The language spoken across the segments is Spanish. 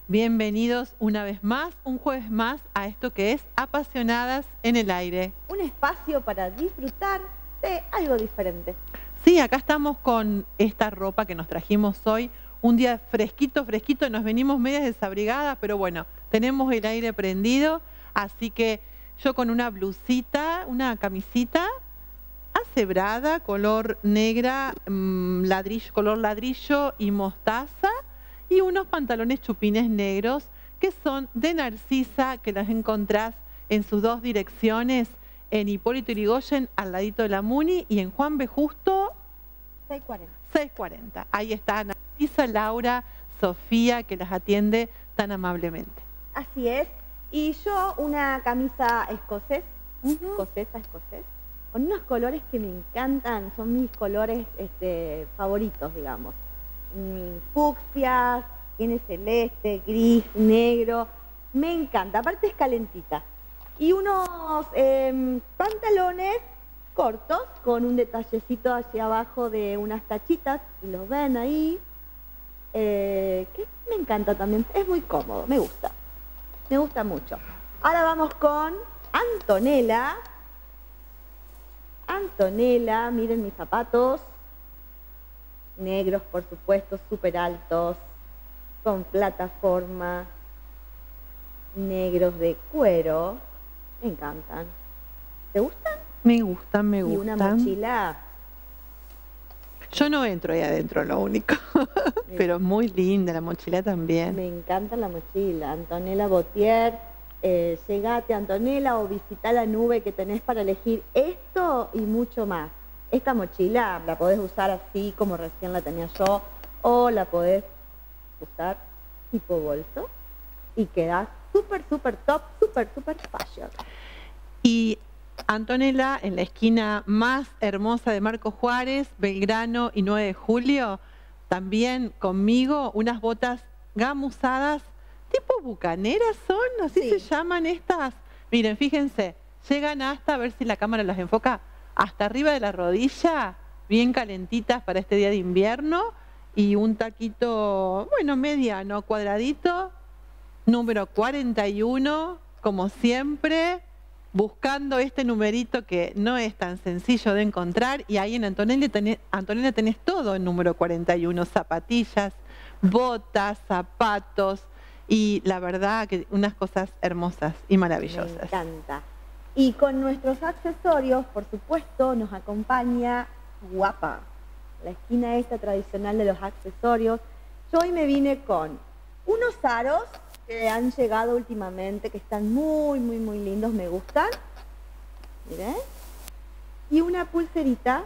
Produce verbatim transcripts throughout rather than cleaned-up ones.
Bienvenidos una vez más, un jueves más, a esto que es Apasionadas en el Aire. Un espacio para disfrutar de algo diferente. Sí, acá estamos con esta ropa que nos trajimos hoy. Un día fresquito, fresquito, nos venimos medias desabrigadas, pero bueno, tenemos el aire prendido, así que yo con una blusita, una camisita acebrada, color negra, mmm, ladrillo, color ladrillo y mostaza, y unos pantalones chupines negros que son de Narcisa, que las encontrás en sus dos direcciones, en Hipólito Yrigoyen, al ladito de la Muni, y en Juan B. Justo seiscientos cuarenta. seiscientos cuarenta. Ahí está Narcisa, Laura, Sofía, que las atiende tan amablemente. Así es. Y yo una camisa escocés, Uh-huh. escocesa, escocés, con unos colores que me encantan, son mis colores este, favoritos, digamos. Mm, fucsias, tiene celeste, gris, negro, me encanta, aparte es calentita. Y unos eh, pantalones cortos con un detallecito hacia abajo de unas tachitas, y los ven ahí, eh, que me encanta también, es muy cómodo, me gusta, me gusta mucho. Ahora vamos con Antonella. Antonella, miren mis zapatos, negros por supuesto, súper altos, con plataforma, negros de cuero, me encantan. ¿Te gustan? Me gustan, me Y gustan. una mochila. Yo no entro ahí adentro, lo único. Pero muy linda la mochila también. Me encanta la mochila. Antonella Botier, eh, llegate Antonella o visita la nube que tenés para elegir esto y mucho más. Esta mochila la podés usar así como recién la tenía yo, o la podés usar tipo bolso y quedás súper, súper top, súper, súper fashion. Y Antonella, en la esquina más hermosa de Marco Juárez, Belgrano y nueve de julio, también conmigo unas botas gamuzadas, tipo bucaneras son, así Sí. se llaman estas. Miren, fíjense, llegan hasta, a ver si la cámara las enfoca, hasta arriba de la rodilla, bien calentitas para este día de invierno, y un taquito, bueno, mediano, cuadradito, número cuarenta y uno, como siempre, buscando este numerito que no es tan sencillo de encontrar, y ahí en Antonella tenés, Antonella tenés todo en número cuarenta y uno, zapatillas, botas, zapatos, y la verdad que unas cosas hermosas y maravillosas. Me encanta. Y con nuestros accesorios, por supuesto, nos acompaña Guapa, la esquina esta tradicional de los accesorios. Yo hoy me vine con unos aros que han llegado últimamente, que están muy, muy, muy lindos, me gustan. Miren. Y una pulserita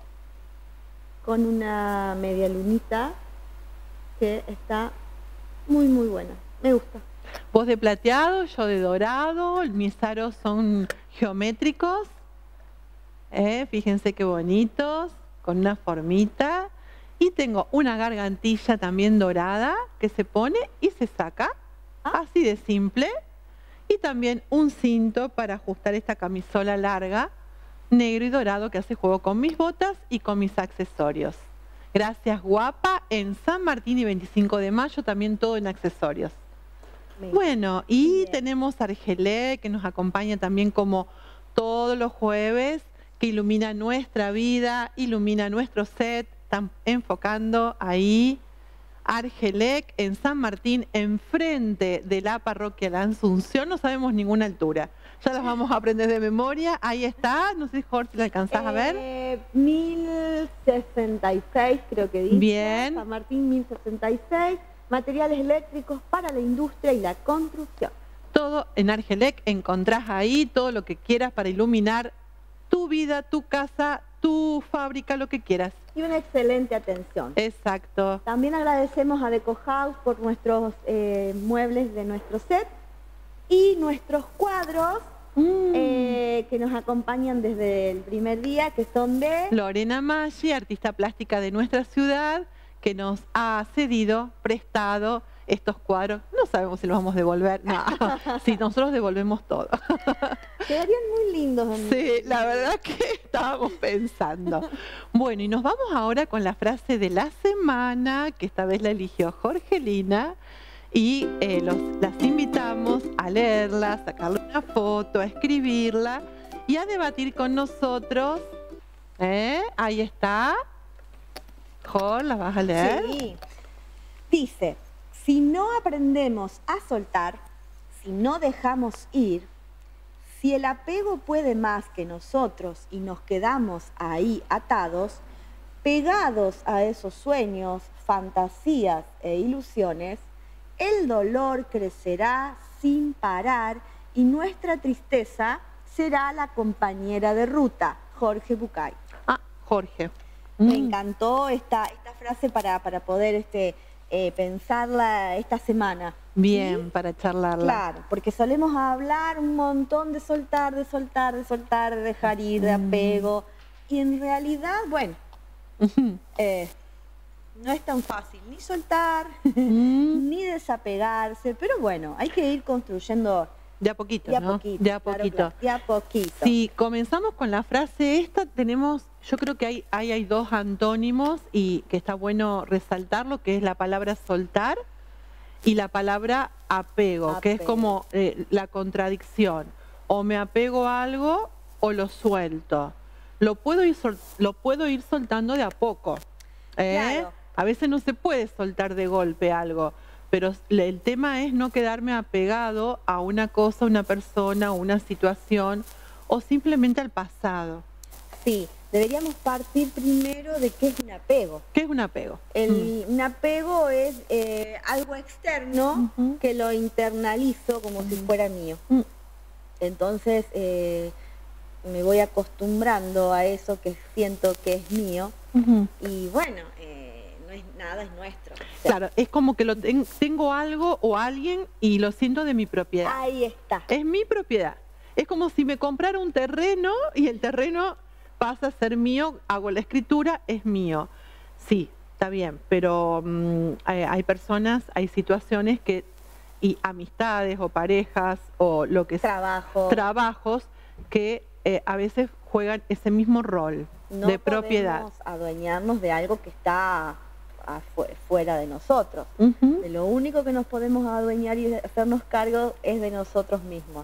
con una media lunita que está muy, muy buena. Me gusta. Vos de plateado, yo de dorado, mis aros son geométricos, ¿eh? Fíjense qué bonitos, con una formita. Y tengo una gargantilla también dorada que se pone y se saca, Ah. así de simple. Y también un cinto para ajustar esta camisola larga, negro y dorado, que hace juego con mis botas y con mis accesorios. Gracias, Guapa, en San Martín y veinticinco de mayo, también todo en accesorios. Me Bueno, y Bien. tenemos a Argelé, que nos acompaña también como todos los jueves, que ilumina nuestra vida, ilumina nuestro set, están enfocando ahí. Argelec en San Martín, enfrente de la parroquia La Asunción, no sabemos ninguna altura. Ya las vamos a aprender de memoria. Ahí está, no sé, Jorge, si la alcanzás a ver. Eh, mil sesenta y seis creo que dice. Bien. San Martín mil sesenta y seis. Materiales eléctricos para la industria y la construcción. Todo en Argelec, encontrás ahí todo lo que quieras para iluminar tu vida, tu casa, tu fábrica, lo que quieras. Y una excelente atención. Exacto. También agradecemos a Deco House por nuestros eh, muebles de nuestro set y nuestros cuadros Mm. eh, que nos acompañan desde el primer día, que son de... Lorena Maggi, artista plástica de nuestra ciudad, que nos ha cedido, prestado estos cuadros. No sabemos si los vamos a devolver. No, si nosotros devolvemos todo. Quedarían muy lindos. En Sí, la verdad que estábamos pensando. Bueno, y nos vamos ahora con la frase de la semana, que esta vez la eligió Jorgelina, y eh, los, las invitamos a leerla, a sacarle una foto, a escribirla y a debatir con nosotros. ¿Eh? Ahí está. Jo, ¿la vas a leer? Sí. Dice, si no aprendemos a soltar, si no dejamos ir, si el apego puede más que nosotros y nos quedamos ahí atados, pegados a esos sueños, fantasías e ilusiones, el dolor crecerá sin parar y nuestra tristeza será la compañera de ruta. Jorge Bucay. Ah, Jorge. Me Mm. encantó esta, esta frase para, para poder este, eh, pensarla esta semana. Bien, ¿Sí? para charlarla. Claro, porque solemos hablar un montón de soltar, de soltar, de soltar, de dejar ir, de apego. Y en realidad, bueno, Ujú. eh, no es tan fácil ni soltar, Mm. ni desapegarse, pero bueno, hay que ir construyendo De a poquito, de a ¿no? poquito. De a claro, poquito. claro, de a poquito. Si comenzamos con la frase esta, tenemos, yo creo que hay, hay, hay dos antónimos y que está bueno resaltarlo, que es la palabra soltar y la palabra apego, que es Apego. como eh, la contradicción. O me apego a algo o lo suelto. Lo puedo ir, sol- lo puedo ir soltando de a poco. ¿eh? Claro. A veces no se puede soltar de golpe algo, pero el tema es no quedarme apegado a una cosa, una persona, una situación o simplemente al pasado. Sí, deberíamos partir primero de qué es un apego. ¿Qué es un apego? El, Un apego es eh, algo externo Ujú. que lo internalizo como si fuera mío. Mm. Entonces eh, me voy acostumbrando a eso que siento que es mío Ujú. y bueno, eh, no es nada, es nuestro. O sea, Claro, es como que lo ten- tengo algo o alguien y lo siento de mi propiedad. ahí está. Es mi propiedad. Es como si me comprara un terreno y el terreno pasa a ser mío, hago la escritura, es mío. Sí, está bien, pero mm, hay, hay personas, hay situaciones que, y amistades o parejas o lo que sea, Trabajo. trabajos que eh, a veces juegan ese mismo rol No de propiedad. podemos adueñarnos de algo que está afu- fuera de nosotros. Ujú. De lo único que nos podemos adueñar y hacernos cargo es de nosotros mismos.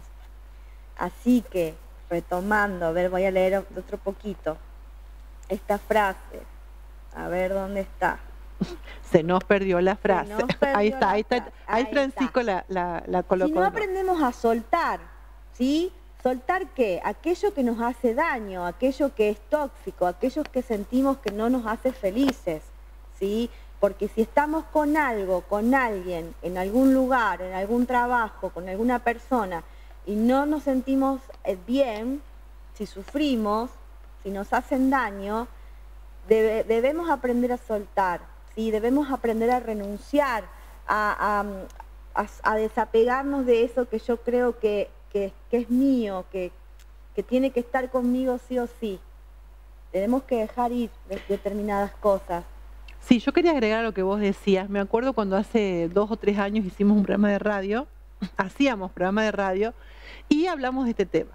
Así que, retomando, a ver, voy a leer otro poquito. Esta frase, a ver dónde está. Se nos perdió la frase. nos perdió Ahí está, la ahí está. frase. Ahí Ahí Francisco la, la, la colocó. Si no aprendemos a soltar, ¿sí? ¿Soltar qué? Aquello que nos hace daño, aquello que es tóxico, aquello que sentimos que no nos hace felices, ¿sí? Porque si estamos con algo, con alguien, en algún lugar, en algún trabajo, con alguna persona, y no nos sentimos eh, bien, si sufrimos, si nos hacen daño, debe- debemos aprender a soltar, ¿sí? Debemos aprender a renunciar, a, a- a- a desapegarnos de eso que yo creo que, que- que es mío, que, que tiene que estar conmigo sí o sí. Tenemos que dejar ir de- determinadas cosas. Sí, yo quería agregar a lo que vos decías. Me acuerdo cuando hace dos o tres años hicimos un programa de radio, hacíamos programa de radio y hablamos de este tema.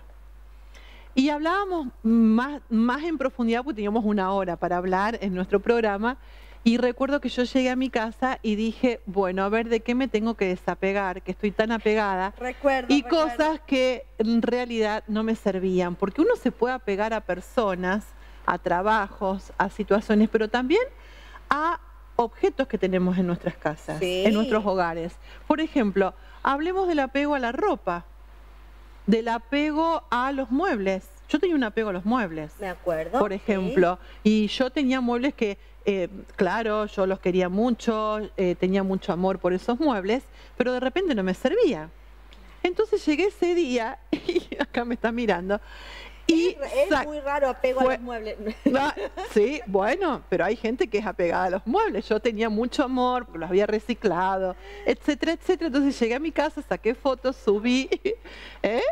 Y hablábamos más, más en profundidad porque teníamos una hora para hablar en nuestro programa. Y recuerdo que yo llegué a mi casa y dije, bueno, a ver de qué me tengo que desapegar, que estoy tan apegada. Recuerdo, Y cosas que en realidad no me servían, porque uno se puede apegar a personas, a trabajos, a situaciones, pero también a objetos que tenemos en nuestras casas, Sí. en nuestros hogares. Por ejemplo, hablemos del apego a la ropa, del apego a los muebles. Yo tenía un apego a los muebles, Me acuerdo. por sí. ejemplo, y yo tenía muebles que, eh, claro, yo los quería mucho, eh, tenía mucho amor por esos muebles, pero de repente no me servía. Entonces llegué ese día, y acá me está mirando, y Es, es sac- muy raro apego fue- a los muebles. Ah, sí, bueno, pero hay gente que es apegada a los muebles. Yo tenía mucho amor, porque los había reciclado, etcétera, etcétera. Entonces llegué a mi casa, saqué fotos, subí. ¿eh?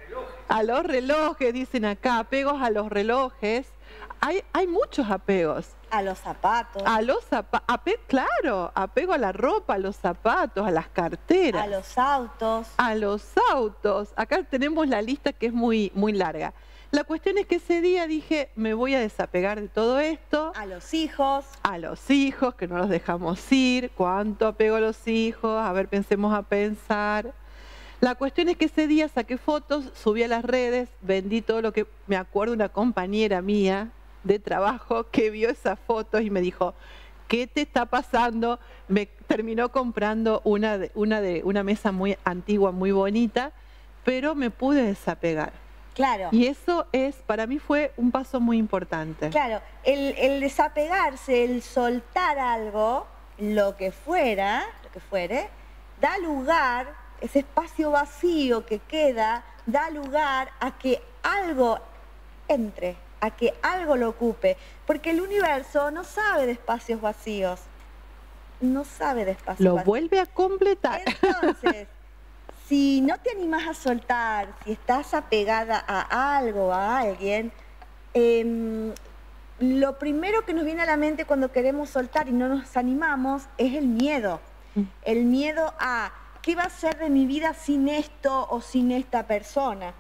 A los relojes, dicen acá, apegos a los relojes. Hay, hay muchos apegos. A los zapatos, A los zapatos, claro, apego a la ropa, a los zapatos, a las carteras. a los autos. A los autos. Acá tenemos la lista que es muy, muy larga. La cuestión es que ese día dije, me voy a desapegar de todo esto. A los hijos. A los hijos, que no los dejamos ir. ¿Cuánto apego a los hijos? A ver, pensemos a pensar. La cuestión es que ese día saqué fotos, subí a las redes, vendí todo lo que... Me acuerdo una compañera mía de trabajo que vio esas fotos y me dijo, ¿qué te está pasando? Me terminó comprando una, de, una, de, una mesa muy antigua, muy bonita, pero me pude desapegar. Claro. Y eso es, para mí fue un paso muy importante. Claro, el, el desapegarse, el soltar algo, lo que fuera, lo que fuere, da lugar, ese espacio vacío que queda, da lugar a que algo entre, a que algo lo ocupe. Porque el universo no sabe de espacios vacíos. No sabe de espacios lo vacíos. Lo vuelve a completar. Entonces... Si no te animas a soltar, si estás apegada a algo, a alguien, eh, lo primero que nos viene a la mente cuando queremos soltar y no nos animamos es el miedo. El miedo a ¿qué va a ser de mi vida sin esto o sin esta persona?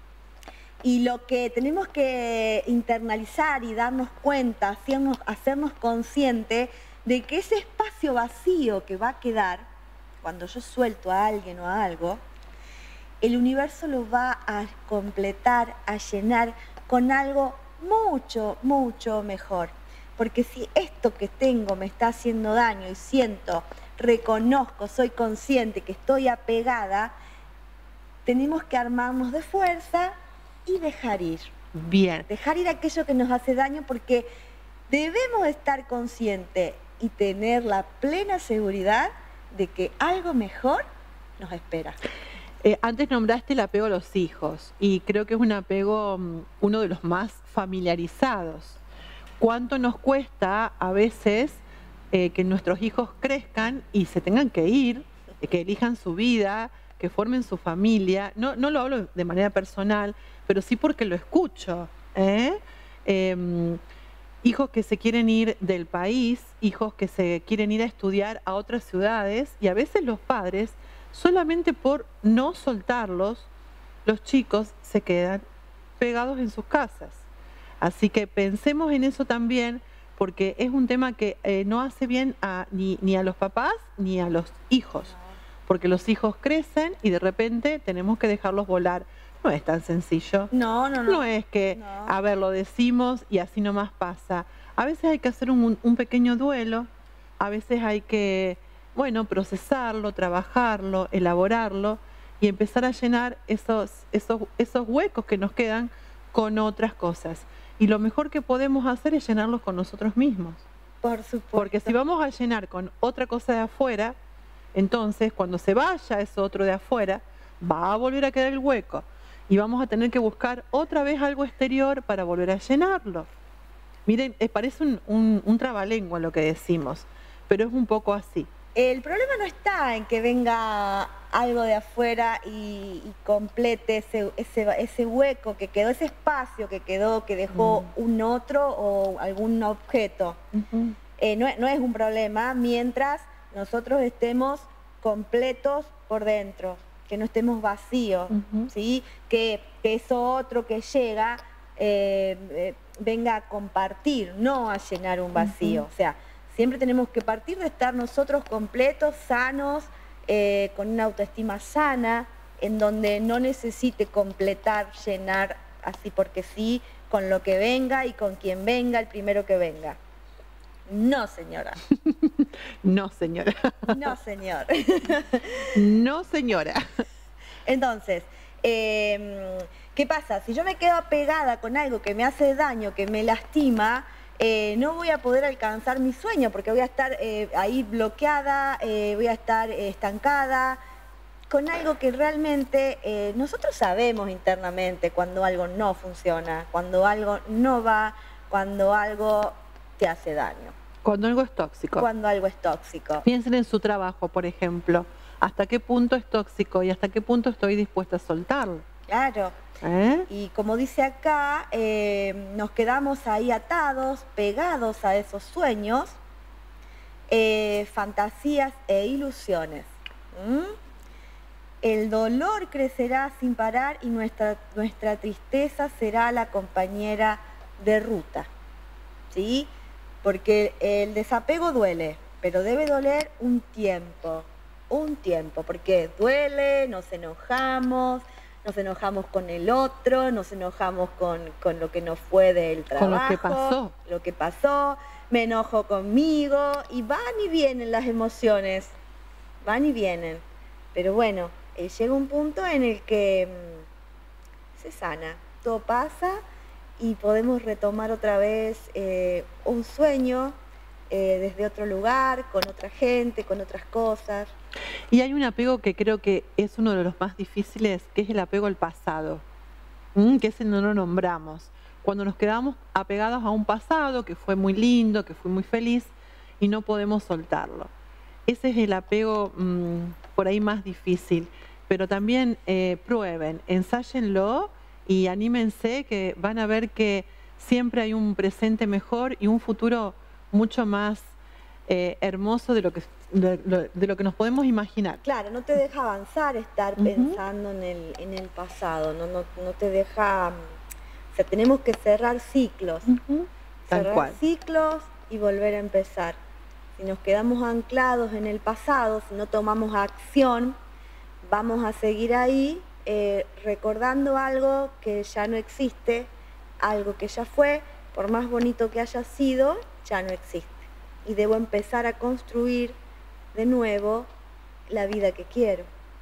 Y lo que tenemos que internalizar y darnos cuenta, hacernos, hacernos conscientes de que ese espacio vacío que va a quedar, cuando yo suelto a alguien o a algo, el universo lo va a completar, a llenar con algo mucho, mucho mejor. Porque si esto que tengo me está haciendo daño y siento, reconozco, soy consciente que estoy apegada, tenemos que armarnos de fuerza y dejar ir. Bien. Dejar ir aquello que nos hace daño porque debemos estar conscientes y tener la plena seguridad de que algo mejor nos espera. Eh, antes nombraste el apego a los hijos y creo que es un apego, um, uno de los más familiarizados. ¿Cuánto nos cuesta a veces eh, que nuestros hijos crezcan y se tengan que ir, que elijan su vida, que formen su familia? No, no lo hablo de manera personal, pero sí porque lo escucho, ¿eh? Eh, hijos que se quieren ir del país, hijos que se quieren ir a estudiar a otras ciudades y a veces los padres, solamente por no soltarlos, los chicos se quedan pegados en sus casas. Así que pensemos en eso también porque es un tema que eh, no hace bien a, ni, ni a los papás ni a los hijos. Porque los hijos crecen y de repente tenemos que dejarlos volar. No es tan sencillo. No, no, no. No es que, no. a ver, lo decimos y así nomás pasa. A veces hay que hacer un, un pequeño duelo, a veces hay que, bueno, procesarlo, trabajarlo, elaborarlo y empezar a llenar esos, esos, esos huecos que nos quedan con otras cosas. Y lo mejor que podemos hacer es llenarlos con nosotros mismos. Por supuesto. Porque si vamos a llenar con otra cosa de afuera, entonces cuando se vaya eso otro de afuera, va a volver a quedar el hueco. Y vamos a tener que buscar otra vez algo exterior para volver a llenarlo. Miren, parece un, un, un trabalengua lo que decimos, pero es un poco así. El problema no está en que venga algo de afuera y, y complete ese, ese, ese hueco que quedó, ese espacio que quedó, que dejó mm. un otro o algún objeto. Uh-huh. eh, no, no es un problema mientras nosotros estemos completos por dentro, que no estemos vacíos, uh-huh. ¿sí? que, que eso otro que llega eh, eh, venga a compartir, no a llenar un vacío. Uh-huh. O sea, siempre tenemos que partir de estar nosotros completos, sanos, eh, con una autoestima sana, en donde no necesite completar, llenar así porque sí, con lo que venga y con quien venga, el primero que venga. No, señora. No, señora. No, señor. No, señora. Entonces, eh, ¿qué pasa? Si yo me quedo apegada con algo que me hace daño, que me lastima, eh, no voy a poder alcanzar mi sueño porque voy a estar eh, ahí bloqueada, eh, voy a estar eh, estancada con algo que realmente eh, nosotros sabemos internamente cuando algo no funciona, cuando algo no va, cuando algo te hace daño. Cuando algo es tóxico. Cuando algo es tóxico. Piensen en su trabajo, por ejemplo. ¿Hasta qué punto es tóxico y hasta qué punto estoy dispuesta a soltarlo? Claro. ¿Eh? Y como dice acá, eh, nos quedamos ahí atados, pegados a esos sueños, eh, fantasías e ilusiones. ¿Mm? el dolor crecerá sin parar y nuestra, nuestra tristeza será la compañera de ruta, ¿sí? Porque el desapego duele, pero debe doler un tiempo, un tiempo, porque duele, nos enojamos, nos enojamos con el otro, nos enojamos con, con lo que nos fue del trabajo, con lo que pasó. lo que pasó, me enojo conmigo, y van y vienen las emociones, van y vienen, pero bueno, eh, llega un punto en el que mmm, se sana, todo pasa y podemos retomar otra vez eh, un sueño eh, desde otro lugar, con otra gente, con otras cosas. Y hay un apego que creo que es uno de los más difíciles, que es el apego al pasado, ¿Mm? que ese no lo nombramos. Cuando nos quedamos apegados a un pasado que fue muy lindo, que fue muy feliz, y no podemos soltarlo. Ese es el apego mmm, por ahí más difícil. Pero también eh, prueben, ensáyenlo y anímense, que van a ver que siempre hay un presente mejor y un futuro mucho más eh, hermoso de lo que de, de lo que nos podemos imaginar. Claro, no te deja avanzar estar uh-huh. pensando en el, en el pasado, no, no, no te deja... O sea, tenemos que cerrar ciclos, uh-huh. Tal cerrar cual. ciclos y volver a empezar. Si nos quedamos anclados en el pasado, si no tomamos acción, vamos a seguir ahí eh, recordando algo que ya no existe, algo que ya fue, por más bonito que haya sido, ya no existe. Y debo empezar a construir de nuevo la vida que quiero.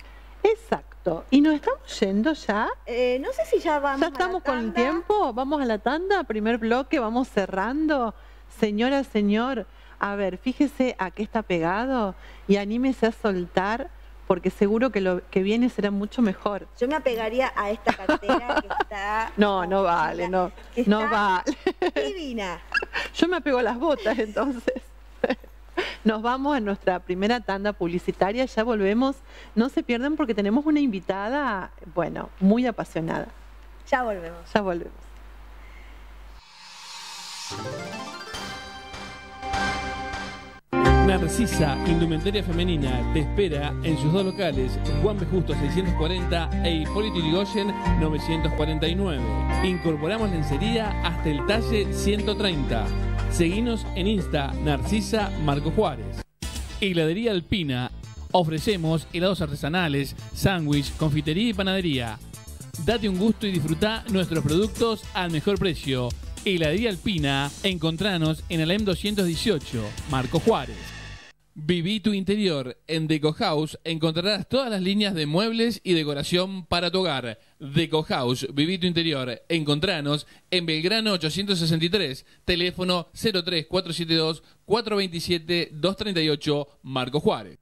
Exacto. ¿Y nos estamos yendo ya? Eh, no sé si ya vamos ¿Ya estamos a la con el tiempo? ¿Vamos a la tanda? Primer bloque, vamos cerrando. Señora, señor, a ver, fíjese a qué está pegado y anímese a soltar, porque seguro que lo que viene será mucho mejor. Yo me apegaría a esta cartera que está... No, no vale, no, no vale. Divina. Yo me apego a las botas, entonces. Nos vamos a nuestra primera tanda publicitaria, ya volvemos. No se pierdan porque tenemos una invitada, bueno, muy apasionada. Ya volvemos. Ya volvemos. Narcisa Indumentaria Femenina te espera en sus dos locales, Juan B. Justo seiscientos cuarenta e Hipólito Yrigoyen novecientos cuarenta y nueve. Incorporamos lencería hasta el talle ciento treinta. Seguinos en Insta, Narcisa Marco Juárez. Heladería Alpina. Ofrecemos helados artesanales, sándwich, confitería y panadería. Date un gusto y disfruta nuestros productos al mejor precio. Heladería Alpina, encontranos en Alem doscientos dieciocho, Marco Juárez. Viví tu interior. En Deco House encontrarás todas las líneas de muebles y decoración para tu hogar. Deco House, viví tu interior. Encontranos en Belgrano ochocientos sesenta y tres, teléfono cero tres cuatro siete dos cuatro dos siete dos tres ocho, Marco Juárez.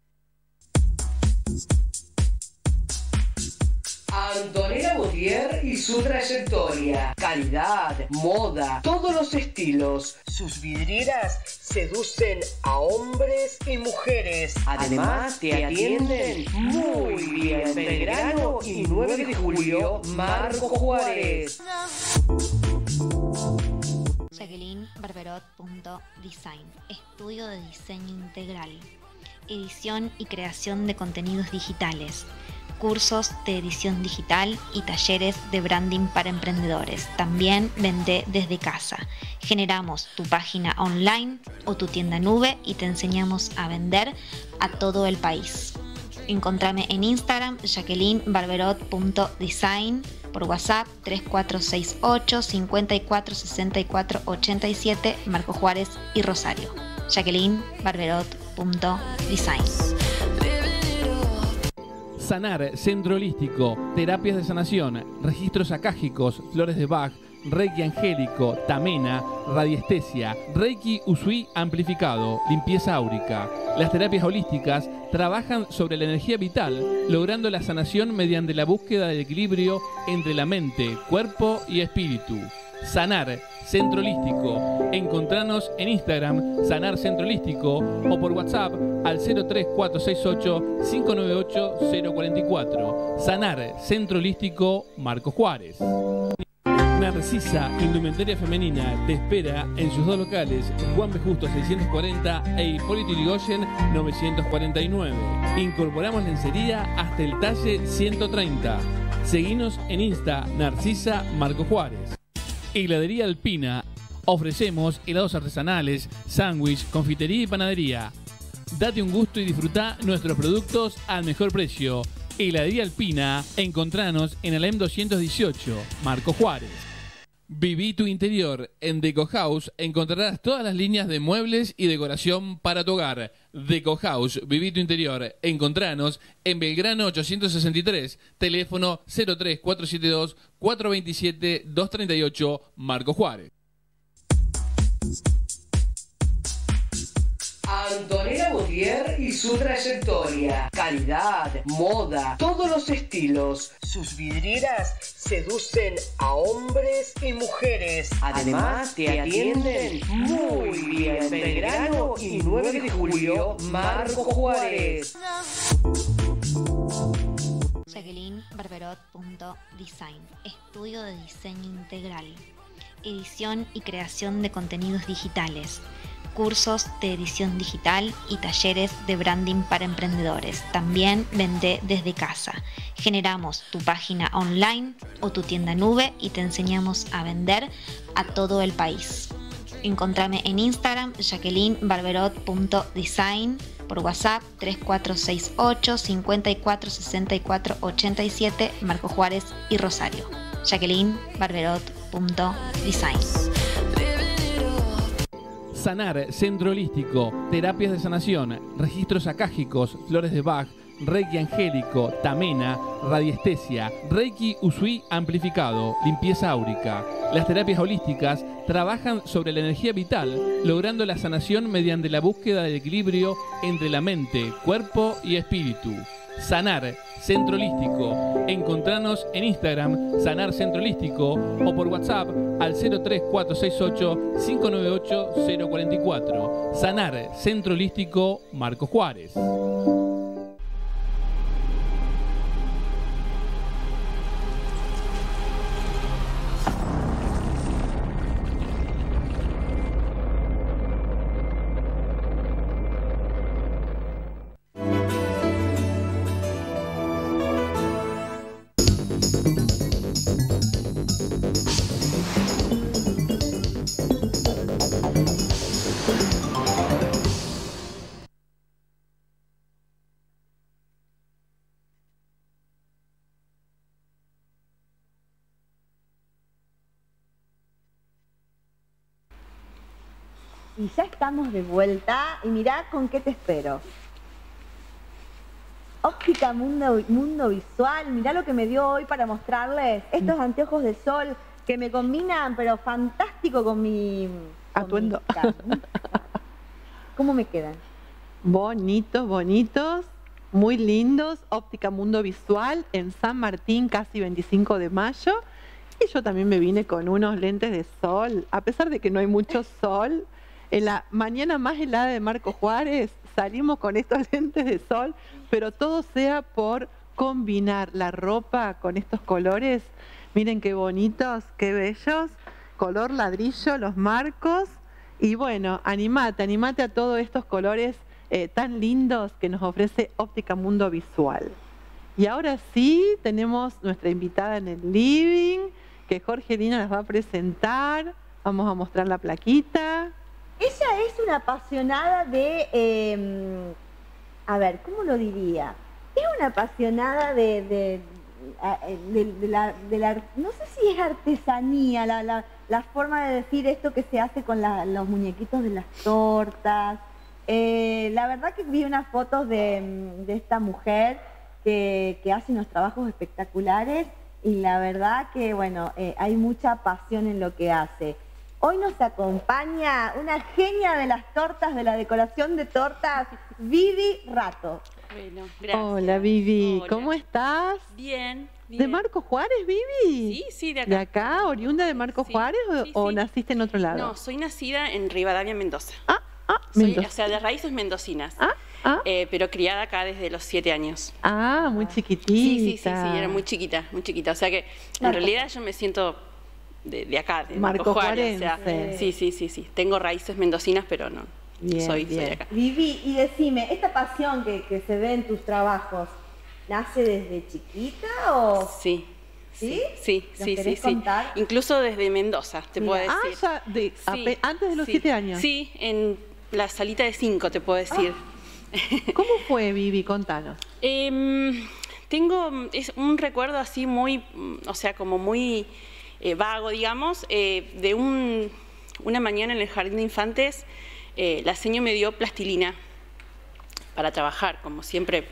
Antonella Boutier y su trayectoria. Calidad, moda, todos los estilos. Sus vidrieras seducen a hombres y mujeres. Además, te atienden muy bien. Belgrano y nueve de julio, Marco Juárez. Jacqueline Barberot punto design. Estudio de diseño integral. Edición y creación de contenidos digitales. Cursos de edición digital y talleres de branding para emprendedores. También vende desde casa. Generamos tu página online o tu tienda nube y te enseñamos a vender a todo el país. Encontrame en Instagram, Jacqueline Barberot punto design, por WhatsApp tres cuatro seis ocho, cinco cuatro, seis cuatro ocho siete, Marco Juárez y Rosario. Jacqueline Barberot punto design. Sanar, Centro Holístico, terapias de sanación, registros acágicos, flores de Bach, Reiki angélico, tamena, radiestesia, Reiki Usui amplificado, limpieza áurica. Las terapias holísticas trabajan sobre la energía vital, logrando la sanación mediante la búsqueda del equilibrio entre la mente, cuerpo y espíritu. Sanar, Centro Holístico. Encontranos en Instagram, Sanar Centro Holístico, o por WhatsApp al cero tres cuatro seis ocho, cinco nueve ocho, cero cuatro cuatro. Sanar, Centro Holístico, Marco Juárez. Narcisa Indumentaria Femenina te espera en sus dos locales, Juan B. Justo seiscientos cuarenta e Hipólito Yrigoyen novecientos cuarenta y nueve. Incorporamos lencería hasta el talle ciento treinta. Seguinos en Insta, Narcisa Marco Juárez. Heladería Alpina. Ofrecemos helados artesanales, sándwich, confitería y panadería. Date un gusto y disfruta nuestros productos al mejor precio. Heladería Alpina, encontranos en Alem doscientos dieciocho, Marco Juárez. Viví tu interior. En Deco House encontrarás todas las líneas de muebles y decoración para tu hogar. Deco House, viví tu interior. Encontranos en Belgrano ochocientos sesenta y tres, teléfono cero tres cuatro siete dos, cuatro dos siete, dos tres ocho, Marco Juárez. Antonella Gautier y su trayectoria. Calidad, moda, todos los estilos. Sus vidrieras seducen a hombres y mujeres. Además, te atienden muy bien. Belgrano y nueve de julio, Marco Juárez. Jacqueline Barberot punto design. Estudio de diseño integral. Edición y creación de contenidos digitales. Cursos de edición digital y talleres de branding para emprendedores. También vende desde casa. Generamos tu página online o tu tienda nube y te enseñamos a vender a todo el país. Encontrame en Instagram, Jacqueline Barberot punto design, por WhatsApp tres cuatro seis ocho, cinco cuatro seis cuatro ocho siete, Marco Juárez y Rosario. Jacqueline Barberot punto design. Sanar, Centro Holístico, terapias de sanación, registros acágicos, flores de Bach, Reiki angélico, tamena, radiestesia, Reiki Usui amplificado, limpieza áurica. Las terapias holísticas trabajan sobre la energía vital, logrando la sanación mediante la búsqueda del equilibrio entre la mente, cuerpo y espíritu. Sanar, Centro Holístico. Encontranos en Instagram, Sanar Centro Holístico, o por WhatsApp al cero tres cuatro seis ocho, cinco nueve ocho, cero cuatro cuatro. Sanar, Centro Holístico, Marco Juárez. Y ya estamos de vuelta y mirá con qué te espero. Óptica Mundo, Mundo Visual, mirá lo que me dio hoy para mostrarles estos anteojos de sol que me combinan, pero fantástico con mi... con atuendo. mi ¿Cómo me quedan? Bonitos, bonitos, muy lindos. Óptica Mundo Visual en San Martín, casi veinticinco de mayo. Y yo también me vine con unos lentes de sol, a pesar de que no hay mucho sol. En la mañana más helada de Marco Juárez salimos con estos lentes de sol, pero todo sea por combinar la ropa con estos colores. Miren qué bonitos, qué bellos. Color ladrillo, los marcos. Y bueno, animate, animate a todos estos colores eh, tan lindos que nos ofrece Óptica Mundo Visual. Y ahora sí, tenemos nuestra invitada en el living, que Jorgelina las va a presentar. Vamos a mostrar la plaquita. Ella es una apasionada de, eh, a ver, ¿cómo lo diría? Es una apasionada de, de, de, de, la, de la, no sé si es artesanía, la, la, la forma de decir esto que se hace con la, los muñequitos de las tortas. Eh, la verdad que vi unas fotos de, de esta mujer que, que hace unos trabajos espectaculares y la verdad que, bueno, eh, hay mucha pasión en lo que hace. Hoy nos acompaña una genia de las tortas, de la decoración de tortas, Vivi Rato. Bueno, gracias. Hola Vivi, Hola. ¿Cómo estás? Bien, bien. ¿De Marco Juárez, Vivi? Sí, sí, de acá. ¿De acá, oriunda de Marco Sí, Juárez o, sí, o sí. naciste en otro lado? No, soy nacida en Rivadavia, Mendoza. Ah, ah, Soy, Mendoza. o sea, de raíces mendocinas. Ah, ah, Eh, pero criada acá desde los siete años. ah, muy chiquitita. Sí, sí, sí, sí, era muy chiquita, muy chiquita. O sea que en Marco. realidad yo me siento de, de acá, de Marco Juárez. O sea, Juarense. sí, sí, sí, sí. Tengo raíces mendocinas, pero no. Bien, soy, bien. soy de acá. Vivi, y decime, ¿esta pasión que, que se ve en tus trabajos nace desde chiquita o...? Sí. ¿Sí? Sí, ¿Nos sí, sí, querés sí. contar? Incluso desde Mendoza, te Mira. puedo Ah, decir. ya de- Sí, ape- antes de los sí. siete años. Sí, en la salita de cinco, te puedo decir. ¿Cómo fue, Vivi? Contanos. Em, tengo es un recuerdo así muy, mm, o sea, como muy eh, vago, digamos, eh, de un, una mañana en el jardín de infantes, eh, la seño me dio plastilina para trabajar, como siempre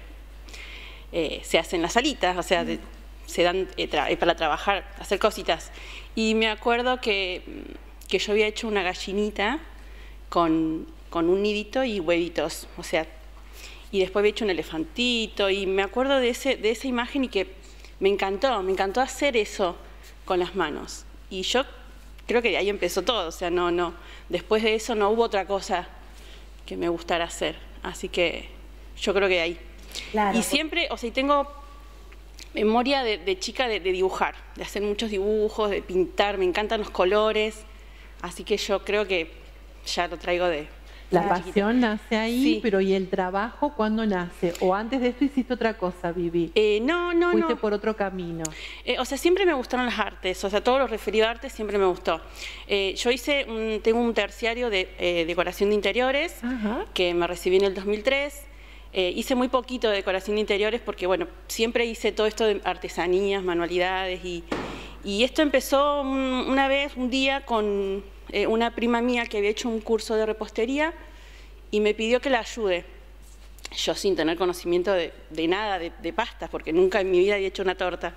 eh, se hace en las salitas, o sea, de- se dan eh, tra- eh, para trabajar, hacer cositas. Y me acuerdo que, que yo había hecho una gallinita con, con un nidito y huevitos, o sea, y después había hecho un elefantito, y me acuerdo de, ese, de esa imagen y que me encantó, me encantó hacer eso con las manos. Y yo creo que de ahí empezó todo, o sea, no, no, después de eso no hubo otra cosa que me gustara hacer, así que yo creo que de ahí. Claro, Y siempre, o sea, y tengo memoria de, de chica de, de dibujar, de hacer muchos dibujos, de pintar, me encantan los colores, así que yo creo que ya lo traigo de... La de chiquita. pasión nace ahí, Sí. pero ¿y el trabajo cuándo nace? ¿O antes de esto hiciste otra cosa, Vivi? Eh, no, no, Fuiste no. por otro camino. Eh, o sea, siempre me gustaron las artes, o sea, todo lo referido a artes siempre me gustó. Eh, yo hice, un, tengo un terciario de eh, decoración de interiores, Ajá. que me recibí en el dos mil tres. Eh, hice muy poquito de decoración de interiores porque, bueno, siempre hice todo esto de artesanías, manualidades, y, y esto empezó un- una vez, un día, con eh, una prima mía que había hecho un curso de repostería y me pidió que la ayude. Yo sin tener conocimiento de, de nada, de, de pastas, porque nunca en mi vida había hecho una torta.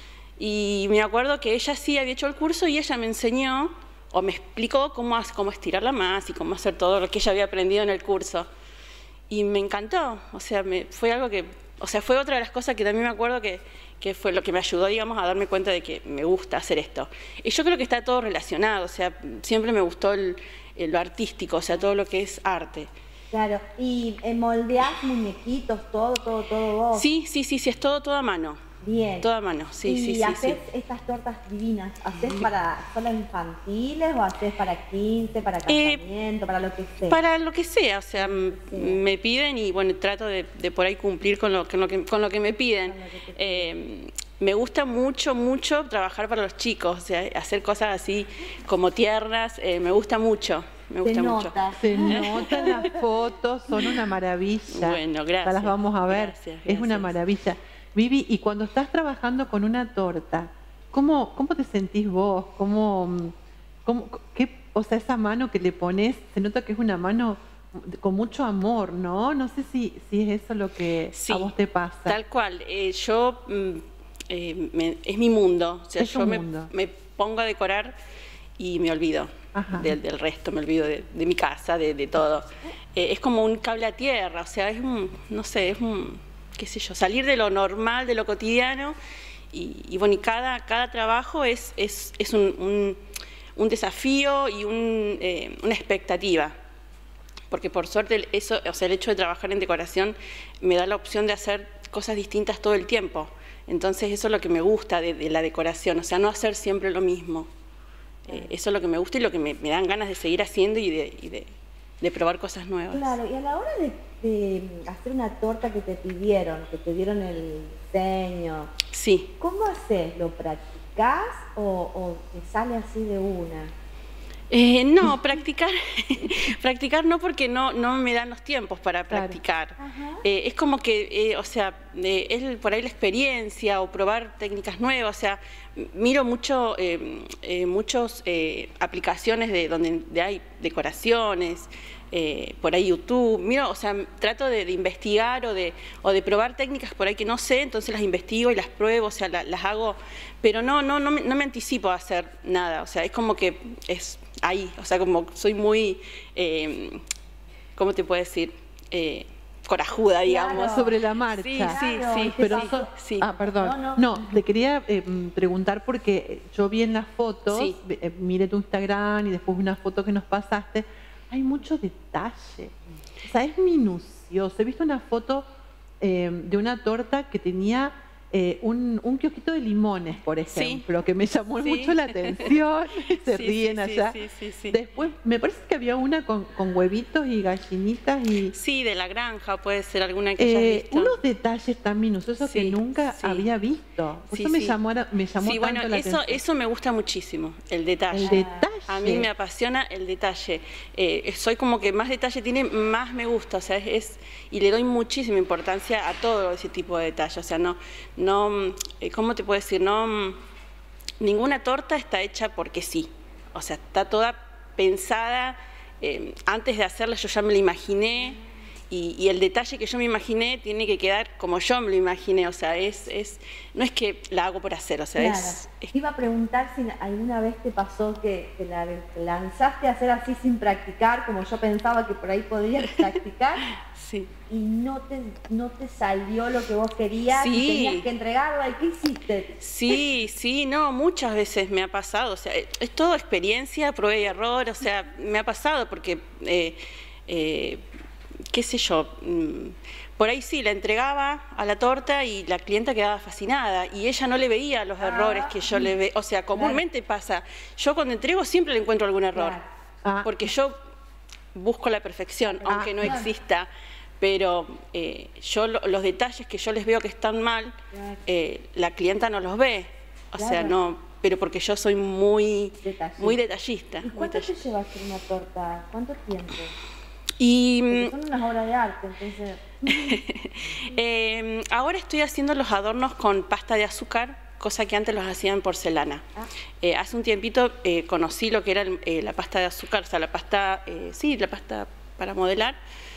Y me acuerdo que ella sí había hecho el curso y ella me enseñó, o me explicó cómo, hace- cómo estirarla más y cómo hacer todo lo que ella había aprendido en el curso. Y me encantó, o sea, me, fue algo que, o sea, fue otra de las cosas que también me acuerdo que, que fue lo que me ayudó, digamos, a darme cuenta de que me gusta hacer esto. Y yo creo que está todo relacionado, o sea, siempre me gustó el, el- lo artístico, o sea, todo lo que es arte. Claro, y eh, moldeás muñequitos, todo, todo, todo vos. Sí, sí, sí, sí, es todo, todo a mano, Bien. todo a mano, sí, y sí, sí, haces sí. estas tortas divinas, ¿haces para solo infantiles o haces para quince, para Eh, casamiento, para lo que sea? Para lo que sea, o sea, m- me piden y bueno, trato de, de por ahí cumplir con lo, con lo, que, con lo que me piden. Con lo que te piden. Eh, me gusta mucho, mucho trabajar para los chicos, o sea, hacer cosas así como tiernas, eh, me gusta mucho, me Se gusta mucho. nota. Se notan las fotos, son una maravilla. Bueno, gracias, Ya las vamos a ver. gracias, Es una gracias. maravilla. Vivi, y cuando estás trabajando con una torta, ¿cómo, cómo te sentís vos? ¿Cómo, mm, cómo, qué, o sea, esa mano que le pones, se nota que es una mano con mucho amor, ¿no? No sé si, si es eso lo que Sí, a vos te pasa. Tal cual, eh, yo, mm, eh, me- es mi mundo, o sea, Es yo tu me, mundo. me pongo a decorar y me olvido Ajá. del, del resto, me olvido de, de mi casa, de, de todo. Eh, es como un cable a tierra, o sea, es un, no sé, es un, qué sé yo, salir de lo normal, de lo cotidiano, y, y bueno, y cada, cada trabajo es, es, es un, un- un desafío y un, eh, una expectativa. Porque por suerte eso, o sea, el hecho de trabajar en decoración me da la opción de hacer cosas distintas todo el tiempo. Entonces eso es lo que me gusta de, de la decoración, o sea, no hacer siempre lo mismo. Eh, eso es lo que me gusta y lo que me, me dan ganas de seguir haciendo y de, y de, de probar cosas nuevas. Claro, y a la hora de, de hacer una torta que te pidieron, que te dieron el diseño, Sí. ¿cómo haces? ¿Lo practicás o, o te sale así de una? Eh, no, practicar, practicar no, porque no, no me dan los tiempos para Claro. practicar. Ajá. Eh, es como que, eh, o sea, eh, es por ahí la experiencia o probar técnicas nuevas, o sea, m- miro mucho, eh, eh, muchos eh, aplicaciones de donde de hay decoraciones, eh, por ahí YouTube, miro, o sea, trato de, de investigar o de, o de probar técnicas por ahí que no sé, entonces las investigo y las pruebo, o sea, la- las hago, pero no, no, no, me, no me anticipo a hacer nada, o sea, es como que es ahí, o sea, como soy muy, eh, ¿cómo te puedo decir? Eh, corajuda, digamos. Claro. Sobre la marcha. Sí, Claro, sí, sí, Pero sí, son- sí. Ah, perdón. No, No, no. te quería eh, mm, preguntar porque yo vi en las fotos, Sí. eh, miré tu Instagram y después una foto que nos pasaste, hay mucho detalle. O sea, es minucioso. He visto una foto eh, de una torta que tenía eh, un, un kiosquito de limones, por ejemplo, sí. que me llamó sí. mucho la atención. Se sí, ríen sí, allá. Sí, sí, sí. Después, me parece que había una con, con huevitos y gallinitas. Y, sí, de la granja, puede ser alguna que eh, hayas visto. Unos detalles tan minuciosos sí, que nunca sí. había visto. Por sí, eso me sí. llamó, me llamó sí, tanto bueno, la eso, atención. Eso me gusta muchísimo, el detalle. El detalle. A mí me apasiona el detalle. Eh, soy como que más detalle tiene, más me gusta. O sea, es, es y le doy muchísima importancia a todo ese tipo de detalle. O sea, no, no, ¿cómo te puedo decir? No, ninguna torta está hecha porque sí. O sea, está toda pensada. Eh, antes de hacerla yo ya me la imaginé. Y, y el detalle que yo me imaginé tiene que quedar como yo me lo imaginé, o sea, es, es no es que la hago por hacer, o sea, claro. es, es... Te iba a preguntar si alguna vez te pasó que te la lanzaste a hacer así sin practicar, como yo pensaba que por ahí podías practicar, sí. y no te, no te salió lo que vos querías, sí. y tenías que entregarlo, ¿y qué hiciste? Sí, sí, no, muchas veces me ha pasado, o sea, es todo experiencia, prueba y error, o sea, me ha pasado porque... Eh, eh, qué sé yo, por ahí sí, la entregaba a la torta y la clienta quedaba fascinada y ella no le veía los ah, errores que yo le veo, o sea, comúnmente claro. pasa, yo cuando entrego siempre le encuentro algún error, claro. ah. porque yo busco la perfección, ah, aunque no claro. exista, pero eh, yo los detalles que yo les veo que están mal, claro. eh, la clienta no los ve, o claro. sea, no, pero porque yo soy muy detallista. Muy detallista ¿Y cuánto detallista. te lleva a hacer una torta? ¿Cuánto tiempo? Y, son unas obras de arte, entonces... eh, ahora estoy haciendo los adornos con pasta de azúcar, cosa que antes los hacía en porcelana. Ah. Eh, hace un tiempito eh, conocí lo que era el, eh, la pasta de azúcar, o sea, la pasta, eh, sí, la pasta para modelar.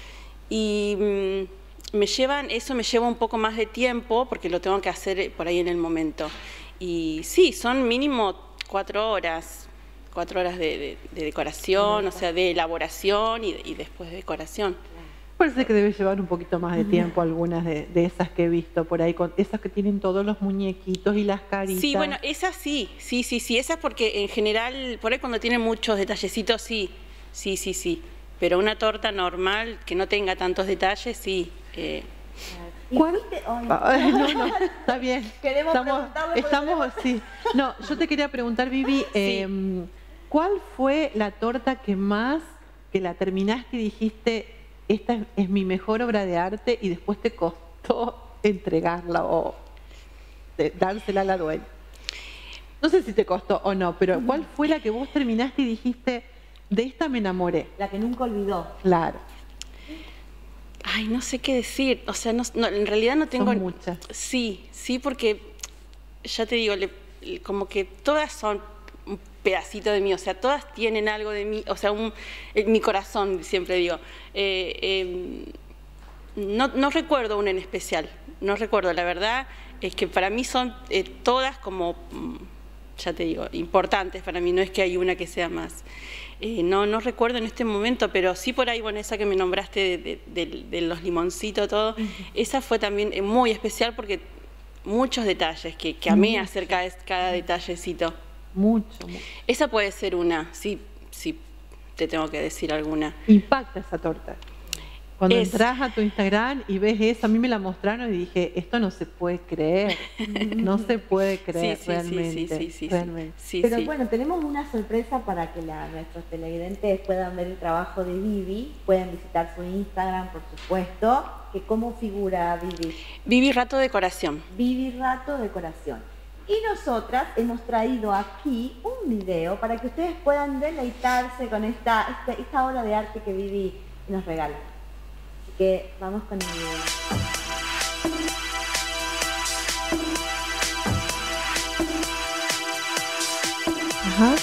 Y mm, me llevan, eso me lleva un poco más de tiempo, porque lo tengo que hacer por ahí en el momento. Y sí, son mínimo cuatro horas. Cuatro horas de, de, de decoración, o sea, de elaboración y, y después de decoración. Parece que debe llevar un poquito más de tiempo algunas de, de esas que he visto por ahí, con esas que tienen todos los muñequitos y las caritas. Sí, bueno, esas sí, sí, sí, sí, esas porque en general, por ahí cuando tienen muchos detallecitos, sí, sí, sí, sí. Pero una torta normal que no tenga tantos detalles, sí. Eh, ¿Cuál? Ay, no, no, está bien. Queremos estamos, estamos sí. No, yo te quería preguntar, Vivi, sí. eh, ¿cuál fue la torta que más, que la terminaste y dijiste, esta es, es mi mejor obra de arte y después te costó entregarla o de, dársela a la dueña? No sé si te costó o no, pero ¿cuál fue la que vos terminaste y dijiste, de esta me enamoré? La que nunca olvidó. Claro. Ay, no sé qué decir, o sea, no, no, en realidad no tengo... Son muchas. Sí, sí, porque, ya te digo, le, como que todas son un pedacito de mí, o sea, todas tienen algo de mí, o sea, un, eh, mi corazón, siempre digo. Eh, eh, no, no recuerdo una en especial, no recuerdo, la verdad es que para mí son eh, todas como, ya te digo, importantes para mí, no es que hay una que sea más... Eh, no, no recuerdo en este momento, pero sí por ahí, bueno, esa que me nombraste de, de, de, de los limoncitos, todo, uh-huh. esa fue también muy especial porque muchos detalles que, que amé hacer cada, cada detallecito. Mucho, mucho. Esa puede ser una, sí, sí, te tengo que decir alguna. Impacta esa torta. Cuando Es... entras a tu Instagram y ves eso, a mí me la mostraron y dije, esto no se puede creer, no se puede creer sí, sí, realmente. Sí, sí, sí, realmente. sí, Pero sí. bueno, tenemos una sorpresa para que la, nuestros televidentes puedan ver el trabajo de Vivi, pueden visitar su Instagram, por supuesto, que ¿cómo figura Vivi? Vivi Rato Decoración. Vivi Rato Decoración. Y nosotras hemos traído aquí un video para que ustedes puedan deleitarse con esta, esta, esta obra de arte que Vivi nos regala. Que vamos con el video. Ajá.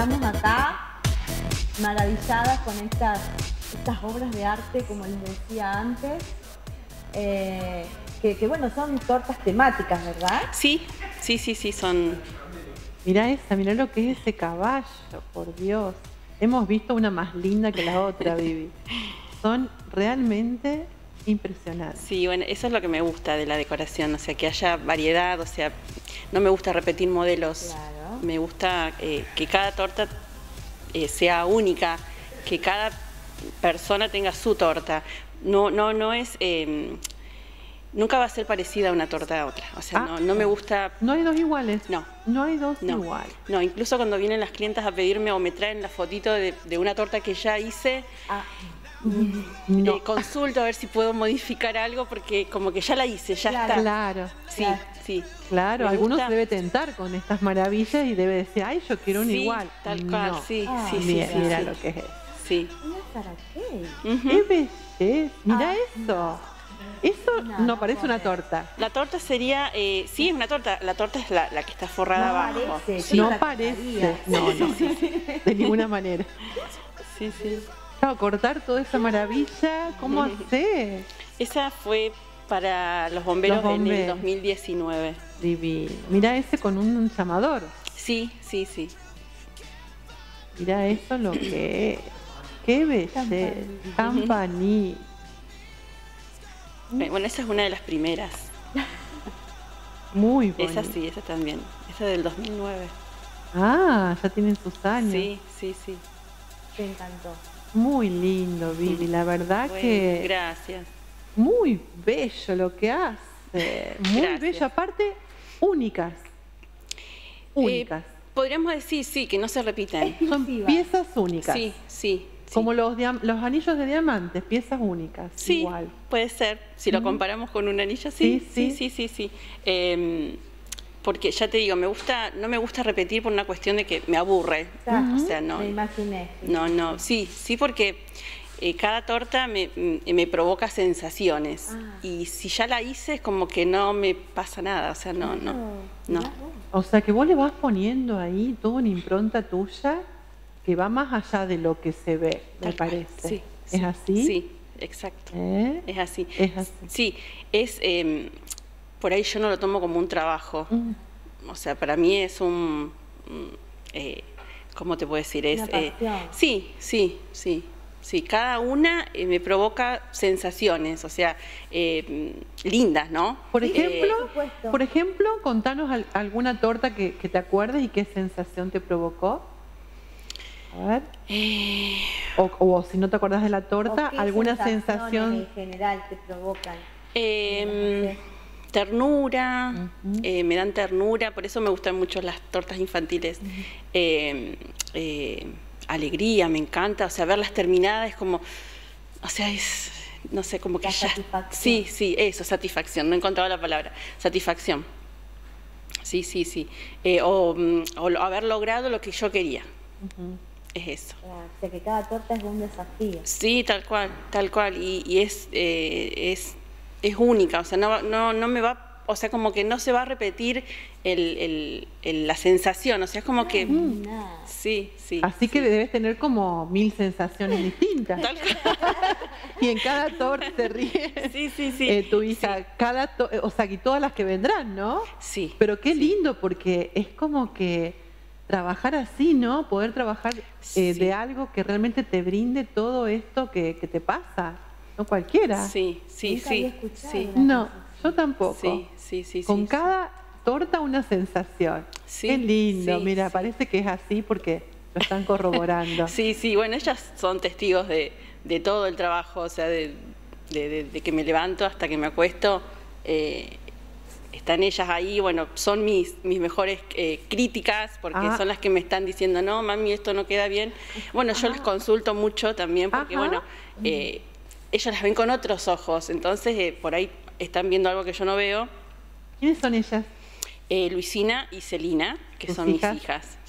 estamos acá maravilladas con estas, estas obras de arte, como les decía antes, eh, que, que bueno, son tortas temáticas, ¿verdad? Sí, sí, sí, sí, son... Mirá esa, mirá lo que es ese caballo, por Dios. Hemos visto una más linda que la otra, Vivi. Son realmente impresionantes. Sí, bueno, eso es lo que me gusta de la decoración, o sea, que haya variedad, o sea, no me gusta repetir modelos. Claro. Me gusta eh, que cada torta eh, sea única, que cada persona tenga su torta. No, no, no es... Eh, nunca va a ser parecida a una torta a otra. O sea, Ah, no, no me gusta... No hay dos iguales. No. No hay dos No, iguales. no, incluso cuando vienen las clientas a pedirme o me traen la fotito de, de una torta que ya hice, Ah, No. eh, consulto a ver si puedo modificar algo porque como que ya la hice, ya Claro. está. Claro, Sí, Claro. sí. claro. Me Algunos gusta- se debe tentar con estas maravillas y debe decir, ay, yo quiero un Sí, igual. tal cual, No. sí, Ah, sí, sí, Mira, sí, mira sí. lo que es eso. Sí. una Saraquey. Ujú. ¡Qué belleza! Mira Ah, eso. Eso No, no, no parece puedo una creer. torta. La torta sería, eh, sí, es una torta, la torta es la, la que está forrada No abajo. parece, Sí, No la parece. tortaría. No, no. De ninguna manera. sí, sí. Claro, cortar toda esa maravilla, ¿cómo hacer? Esa fue para los bomberos, Los en el bomberos. dos mil diecinueve. Divino. Mira ese con un llamador. Sí, sí, sí. Mira eso lo que es. ¡Qué belleza! Campanilla. Eh, Bueno, esa es una de las primeras. Muy bonita. Esa sí, esa también. Esa del dos mil nueve. Ah, ya tienen sus años. Sí, sí, sí. Te encantó. Muy lindo, Vivi. La verdad Bueno, que gracias. muy bello lo que hace. Muy Gracias. bello. Aparte, únicas. Únicas. Eh, podríamos decir, sí, que no se repiten. Son exclusiva. piezas únicas. Sí, sí. sí. Como los, diam- los anillos de diamantes, piezas únicas. Sí, Igual. puede ser. Si lo comparamos con un anillo, Sí, sí, sí. sí, sí, sí, sí. Eh, porque ya te digo, me gusta, no me gusta repetir por una cuestión de que me aburre. Claro. O sea, no, Me imaginé. sí. no, no, sí, sí, porque eh, cada torta me, me provoca sensaciones. Ah. Y si ya la hice, es como que no me pasa nada. O sea, no, no, no. Mirá vos. O sea que vos le vas poniendo ahí toda una impronta tuya que va más allá de lo que se ve, me Tal cual. parece. Sí, ¿Es sí, así? Sí, exacto. ¿Eh? Es así. Es así. Sí, es, eh, por ahí yo no lo tomo como un trabajo. Mm. O sea, para mí es un, mm, eh, ¿cómo te puedo decir? Es, Una eh, pasión. sí, sí, sí, sí. Cada una eh, me provoca sensaciones, o sea, eh, mm, lindas, ¿no? Por Eh, ejemplo, por supuesto. por ejemplo, contanos al- alguna torta que, que te acuerdes y qué sensación te provocó. A ver. eh, O, o si no te acuerdas de la torta, ¿O qué alguna sensaciones sensación. en general te provocan? eh, ternura, Ujú. eh, me dan ternura, por eso me gustan mucho las tortas infantiles. Eh, eh, alegría, me encanta, o sea, verlas terminadas es como, o sea, es, no sé, como que La ya... satisfacción. Sí, sí, eso, satisfacción, no he encontrado la palabra, satisfacción. Sí, sí, sí. Eh, o, mm, o lo- haber logrado lo que yo quería, Ujú. es eso. O sea, que cada torta es un desafío. Sí, tal cual, tal cual, y, y es, eh, es, es única, o sea, no, va- no, no me va, o sea, como que no se va a repetir el, el- el- la sensación, o sea, es como que, Nada. sí, sí. Así que sí. debes tener como mil sensaciones distintas. Tal cual. Y en cada torta te ríe Sí, sí, sí. eh, tu hija. Cada to- o sea, y todas las que vendrán, ¿no? Sí. Pero qué sí. lindo, porque es como que trabajar así, ¿no? Poder trabajar eh, Sí. de algo que realmente te brinde todo esto que, que te pasa. No cualquiera. Sí, sí, Nunca sí. había escuchado Sí, una No, sensación. yo tampoco. sí, sí, sí. Con sí, cada torta una sensación. Sí, Qué lindo, sí, mira, sí. parece que es así porque lo están corroborando. Sí, sí, bueno, ellas son testigos de, de todo el trabajo, o sea, de, de- de- de que me levanto hasta que me acuesto. eh, están ellas ahí, bueno, son mis, mis mejores eh, críticas, porque Ah. son las que me están diciendo, no, mami, esto no queda bien. Bueno, yo les consulto mucho también, porque, Ajá. bueno, eh, ellas las ven con otros ojos, entonces eh, por ahí están viendo algo que yo no veo. ¿Quiénes son ellas? Eh, Luisina y Celina, que ¿Tus son hijas? mis hijas, sí,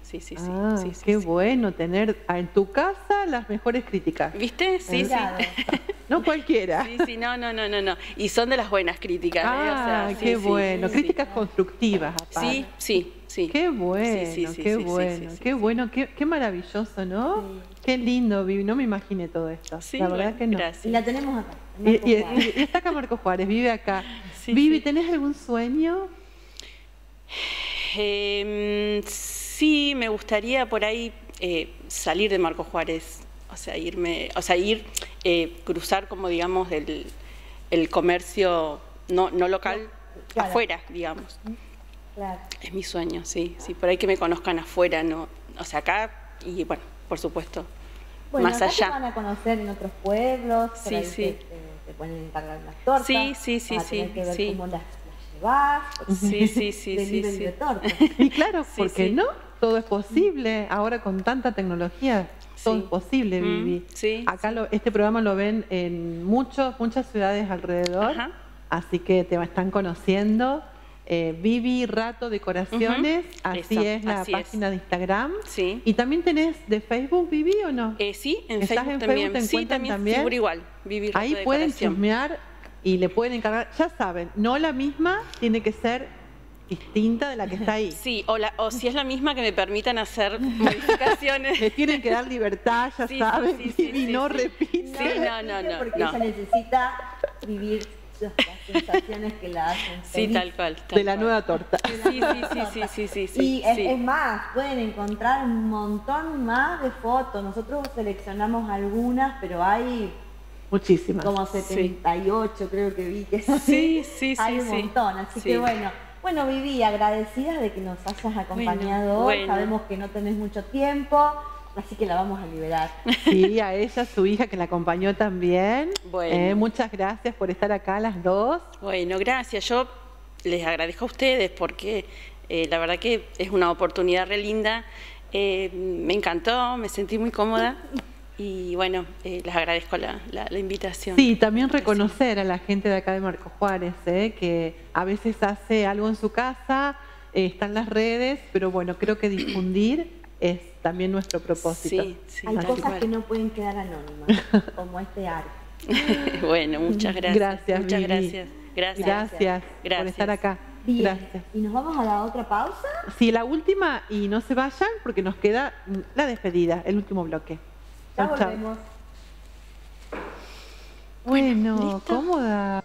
sí, sí, sí. Ah, sí, sí, qué sí. bueno tener en tu casa las mejores críticas. ¿Viste? Sí, sí. Claro. No cualquiera. Sí, sí, no, no, no, no, no. Y son de las buenas críticas. ¿eh? O sea, Ah, sí, qué sí, bueno. sí. Críticas constructivas, aparte. Sí, sí, sí. Qué bueno, Sí, sí, sí, qué sí, sí, bueno, sí, sí, qué sí. bueno, qué, qué maravilloso, ¿no? Sí. Qué lindo, Vivi. No me imaginé todo esto. Sí, la verdad bueno, que no. gracias. Y la tenemos acá. en Y, Marco y- Juárez. y está acá Marco Juárez, vive acá. Sí, Vivi, sí. ¿tenés algún sueño? Eh, sí, me gustaría por ahí eh, salir de Marco Juárez, o sea, irme, o sea, ir, eh, cruzar como digamos el, el comercio no, no local, Claro. afuera, digamos. Claro. Es mi sueño, sí, sí, por ahí que me conozcan afuera, no, o sea, acá y bueno, por supuesto, Bueno, más acá te allá. van a conocer en otros pueblos, por Sí, ahí sí. Te, te, te pueden encargar las tortas. Sí, sí, sí, vas a tener sí, que ver sí. cómo las, las llevas. porque Sí, sí, sí, sí, delivery sí. de tortas. Y claro, Sí, ¿por qué sí. no? Todo es posible. Ahora con tanta tecnología, todo Sí. es posible, Mm, Vivi. sí, Acá lo- este programa lo ven en muchos, muchas ciudades alrededor, Ajá. así que te están conociendo. Eh, Vivi Rato Decoraciones, Ujú. así Eso, es la así es. página de Instagram. Sí. ¿Y también tenés de Facebook, Vivi, o no? Eh, sí, en ¿Estás Facebook en también. Facebook? ¿Te Sí, encuentran también, también? figura igual. Vivir Ahí Rato pueden Decoración. chusmear y le pueden encargar. Ya saben, no la misma, tiene que ser distinta de la que está ahí. Sí, o, la- o si es la misma que me permitan hacer modificaciones. Le tienen que dar libertad, ya Sí, sí, saben, sí, sí, Vivi sí, no sí. repite. Sí, no, no, no, Porque no. ella necesita vivir las, las sensaciones que la hacen Sí, feliz. tal cual. tal De la cual. nueva torta. Sí, sí, sí, sí, sí, sí, sí. Y es, sí. es más, pueden encontrar un montón más de fotos. Nosotros seleccionamos algunas, pero hay Muchísimas. como setenta y ocho, creo que vi que Sí, sí, hay sí, un sí. montón. Así Sí. que bueno, bueno, Vivi, agradecida de que nos hayas acompañado hoy. bueno. Sabemos que no tenés mucho tiempo, así que la vamos a liberar. Sí, a ella, su hija que la acompañó también. Bueno. Eh, muchas gracias por estar acá las dos. Bueno, gracias. Yo les agradezco a ustedes porque eh, la verdad que es una oportunidad re linda. Eh, me encantó, me sentí muy cómoda y bueno, eh, les agradezco la, la- la invitación. Sí, también reconocer a la gente de acá de Marco Juárez, eh, que a veces hace algo en su casa, eh, está en las redes, pero bueno, creo que difundir es también nuestro propósito. Sí, sí, Hay tal cosas cual. que no pueden quedar anónimas, como este arte. Bueno, muchas gracias. Gracias, Muchas Vivi. gracias. Gracias. Gracias, por Gracias. estar acá. Bien, Gracias. y nos vamos a la otra pausa. Sí, la última, y no se vayan porque nos queda mm, la despedida, el último bloque. Ya Chau, chau. volvemos. Bueno, ¿listo? cómoda.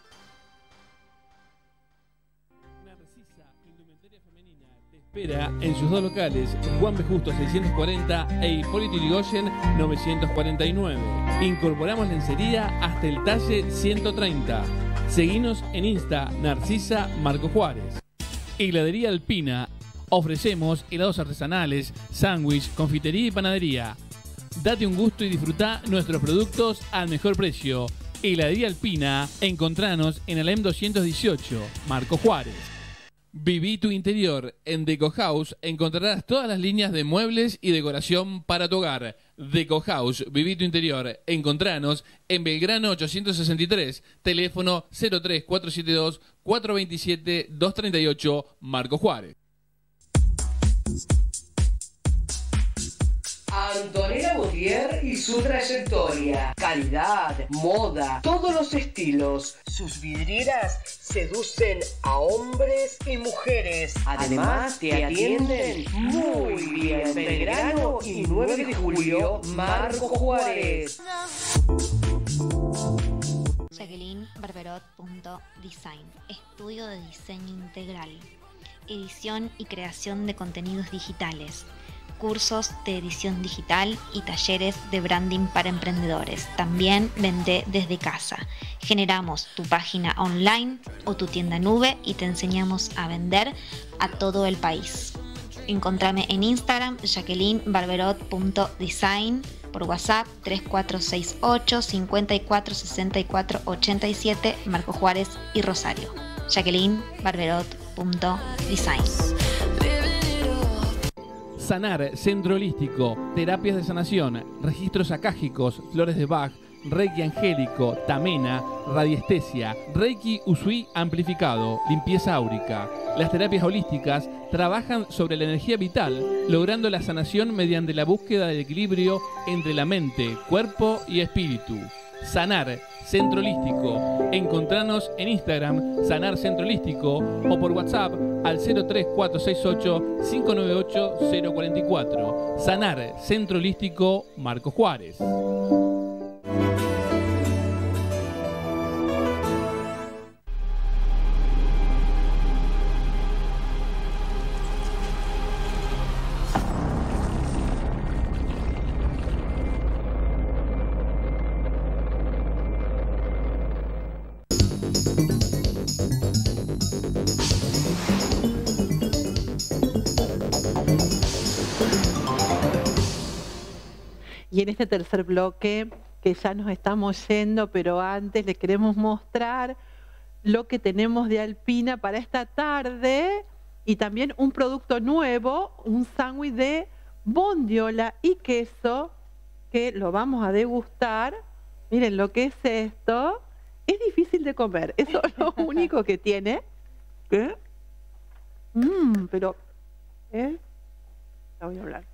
Narcisa Indumentaria Femenina te espera en sus dos locales, Juan B. Justo seiscientos cuarenta e Hipólito Yrigoyen novecientos cuarenta y nueve. Incorporamos lencería hasta el talle ciento treinta. Seguinos en Insta, Narcisa Marco Juárez. Heladería Alpina. Ofrecemos helados artesanales, sándwich, confitería y panadería. Date un gusto y disfruta nuestros productos al mejor precio. Heladería Alpina, encontranos en Alem doscientos dieciocho, Marco Juárez. Viví tu interior. En Deco House encontrarás todas las líneas de muebles y decoración para tu hogar. Deco House, viví tu interior. Encontranos en Belgrano ochocientos sesenta y tres, teléfono cero tres cuatro siete dos cuatro dos siete dos tres ocho, Marco Juárez. Antonella Gautier y su trayectoria. Calidad, moda, todos los estilos. Sus vidrieras seducen a hombres y mujeres. Además, te atienden muy bien. Belgrano y nueve de julio, Marco Juárez. Jacqueline Barberot punto design, estudio de diseño integral, edición y creación de contenidos digitales, cursos de edición digital y talleres de branding para emprendedores. También vende desde casa. Generamos tu página online o tu tienda nube y te enseñamos a vender a todo el país. Encontrame en Instagram Jacqueline Barberot punto design, por WhatsApp tres cuatro seis ocho cinco cuatro seis cuatro ocho siete, Marco Juárez y Rosario. Jacqueline Barberot punto design. Sanar, centro holístico, terapias de sanación, registros acágicos, flores de Bach, Reiki angélico, tamena, radiestesia, Reiki Usui amplificado, limpieza áurica. Las terapias holísticas trabajan sobre la energía vital, logrando la sanación mediante la búsqueda del equilibrio entre la mente, cuerpo y espíritu. Sanar Centro Holístico. Encontranos en Instagram, Sanar Centro Holístico, o por WhatsApp al cero tres cuatro seis ocho cinco nueve ocho cero cuatro cuatro. Sanar Centro Holístico Marco Juárez. Y en este tercer bloque, que ya nos estamos yendo, pero antes les queremos mostrar lo que tenemos de Alpina para esta tarde y también un producto nuevo, un sándwich de bondiola y queso que lo vamos a degustar. Miren lo que es esto. Es difícil de comer, eso es lo único que tiene. ¿Qué? Mmm, pero... ¿eh? La voy a hablar.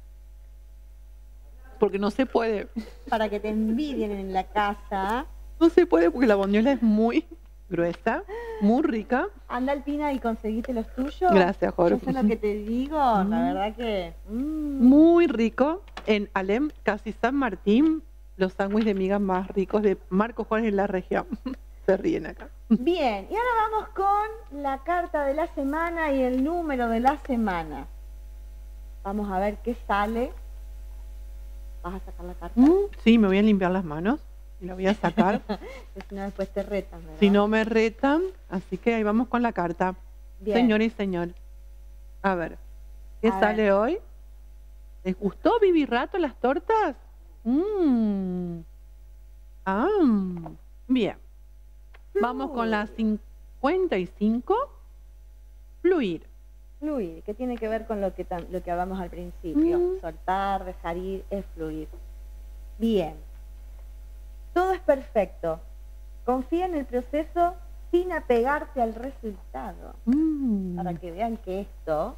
Porque no se puede. Para que te envidien en la casa. No se puede porque la bondiola es muy gruesa, muy rica. Anda Alpina y conseguiste los tuyos. Gracias, Jorge. Eso es lo que te digo, mm. la verdad que... Mm. Muy rico. En Alem, casi San Martín, los sándwiches de miga más ricos de Marco Juárez en la región. Se ríen acá. Bien, y ahora vamos con la carta de la semana y el número de la semana. Vamos a ver qué sale. ¿Vas a sacar la carta? Mm, sí, me voy a limpiar las manos y la voy a sacar. Si no, después te retan, ¿verdad? Si no me retan, así que ahí vamos con la carta. Bien. Señor y señor. A ver, ¿qué A sale ver. hoy? ¿Les gustó Vivi Rato las tortas? Mmm. Ah, bien. Vamos con la cincuenta y cinco. Fluir. Fluir, que tiene que ver con lo que, tam- lo que hablamos al principio. Mm. Soltar, dejar ir, es fluir. Bien. Todo es perfecto. Confía en el proceso sin apegarte al resultado. Mm. Para que vean que esto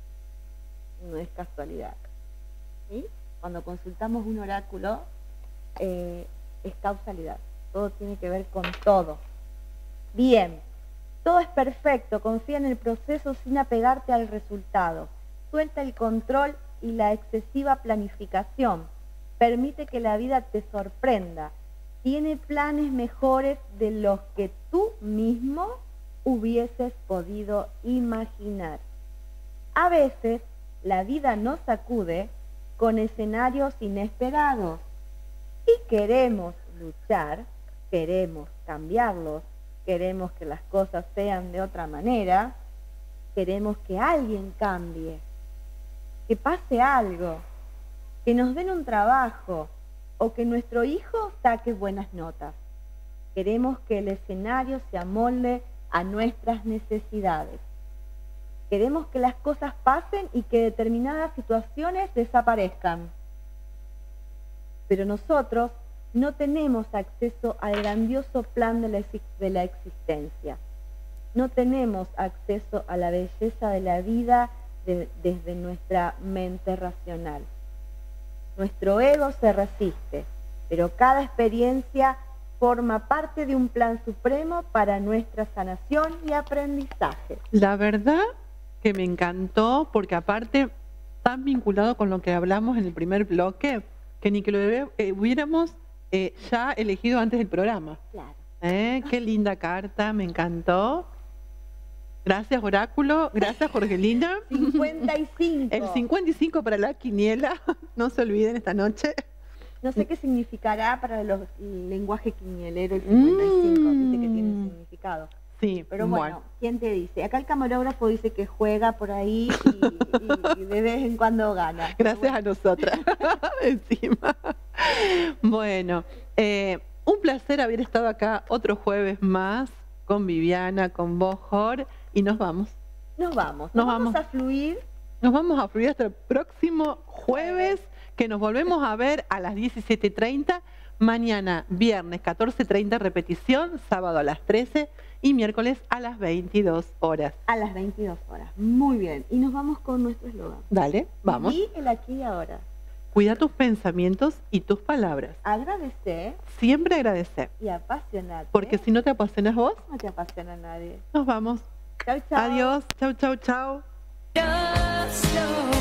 no es casualidad. ¿Sí? Cuando consultamos un oráculo, eh, es causalidad. Todo tiene que ver con todo. Bien. Todo es perfecto, confía en el proceso sin apegarte al resultado. Suelta el control y la excesiva planificación. Permite que la vida te sorprenda. Tiene planes mejores de los que tú mismo hubieses podido imaginar. A veces la vida nos sacude con escenarios inesperados y queremos luchar, queremos cambiarlos. Queremos que las cosas sean de otra manera, queremos que alguien cambie, que pase algo, que nos den un trabajo o que nuestro hijo saque buenas notas. Queremos que el escenario se amolde a nuestras necesidades. Queremos que las cosas pasen y que determinadas situaciones desaparezcan. Pero nosotros no tenemos acceso al grandioso plan de la, de la existencia. No tenemos acceso a la belleza de la vida de, desde nuestra mente racional. Nuestro ego se resiste, pero cada experiencia forma parte de un plan supremo para nuestra sanación y aprendizaje. La verdad que me encantó, porque aparte, tan vinculado con lo que hablamos en el primer bloque, que ni que lo debe- eh, hubiéramos eh, ya elegido antes del programa. Claro. ¿Eh? Qué linda carta, me encantó. Gracias, Oráculo. Gracias, Jorgelina. cincuenta y cinco. El cincuenta y cinco para la quiniela. No se olviden esta noche. No sé qué significará para los, el lenguaje quinielero el cincuenta y cinco. Mm. Dice que tiene un significado. Sí, Pero bueno, ¿quién te dice? Acá el camarógrafo dice que juega por ahí y, y de vez en cuando gana. Gracias a nosotras. Encima. Bueno, eh, un placer haber estado acá otro jueves más con Viviana, con vos, Jor, y nos vamos. Nos vamos. Nos Nos vamos, vamos. a fluir. Nos vamos a fluir hasta el próximo jueves, que nos volvemos a ver a las diecisiete treinta Mañana, viernes, catorce treinta, repetición, sábado a las trece y miércoles a las veintidós horas. A las veintidós horas. Muy bien. Y nos vamos con nuestro eslogan. Dale, vamos. Y el aquí y ahora. Cuida tus pensamientos y tus palabras. Agradece. Siempre agradecer. Y apasionate. Porque si no te apasionas vos, no te apasiona nadie. Nos vamos. Chau, chau. Adiós. Chau, chau, chau.